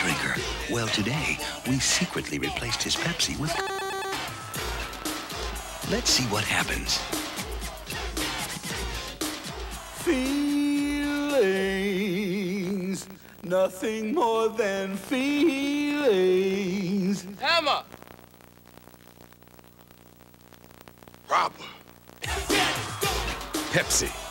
drinker. Well, today, we secretly replaced his Pepsi with... Let's see what happens. Feelings, nothing more than feelings. Hammer! Proper. Pepsi.